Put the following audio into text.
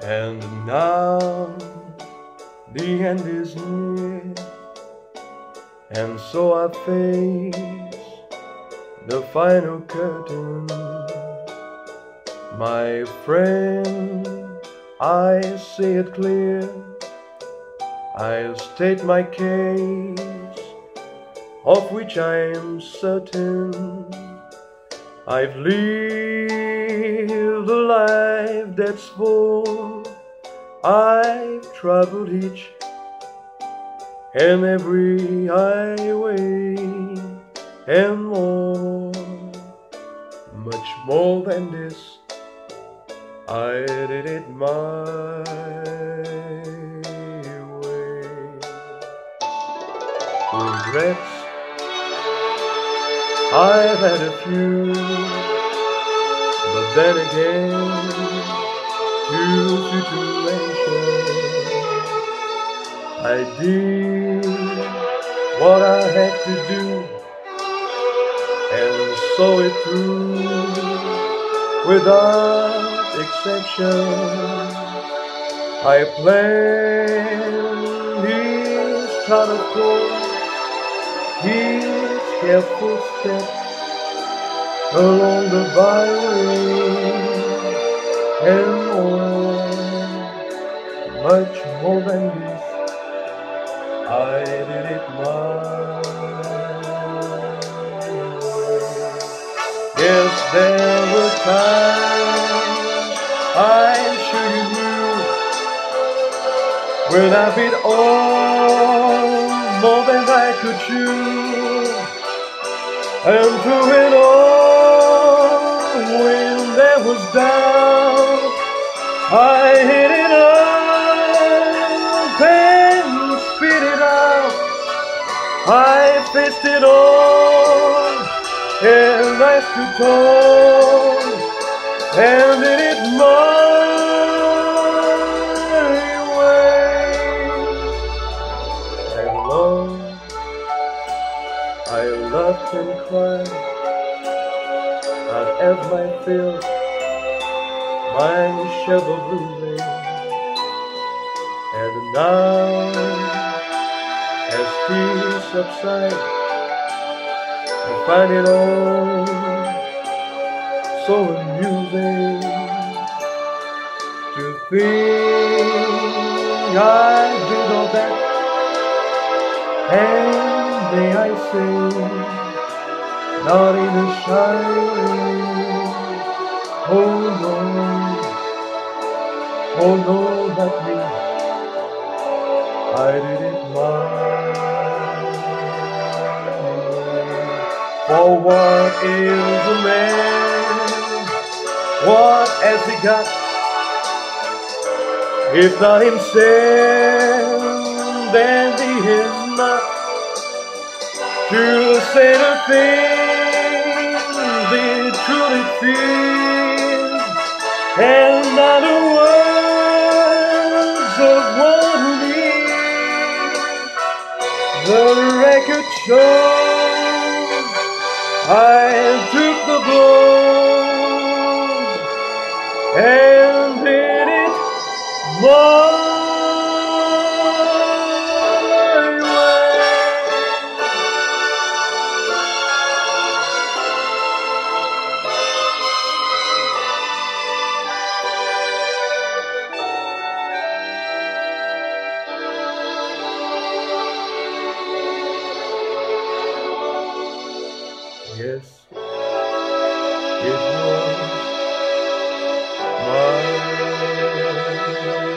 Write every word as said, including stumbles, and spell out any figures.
And now the end is near, and so I face the final curtain. My friend, I say it clear, I'll state my case, of which I am certain. I've lived a life that's full. I've traveled each and every highway and more, much more than this. I did it my way. Regrets, I've had a few, but then again, too few to mention. I did what I had to do, and saw it through without exception. I planned his kind of course, his careful step along the byway, and more, much more than this. I did it my way. Yes, there were times, I'm sure you knew, when I bit all more than I could chew, and through it all, when there was doubt, I hid it up and spit it out. I faced it all, and I stood tall, and did it my way. I loved, I laughed and cried, I'd have my fill, my share of losing. And now, as tears subside, I find it all so amusing to think I did all that, and may I say, not in a shy way. Oh no, oh no, not me. I did it my way. For what is a man? What has he got? If not himself, then he is not to say the things he truly feels, and not the words of one who needs. The record shows I took the blows and did it my way. Yes, it was my